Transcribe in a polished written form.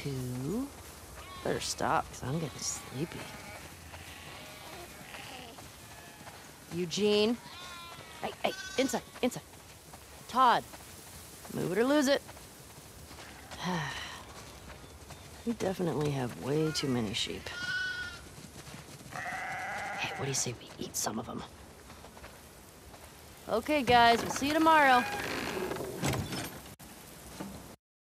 2. Better stop, because I'm getting sleepy. Eugene. Hey, inside. Todd. Move it or lose it. We definitely have way too many sheep. Hey, what do you say we eat some of them? Okay, guys, we'll see you tomorrow.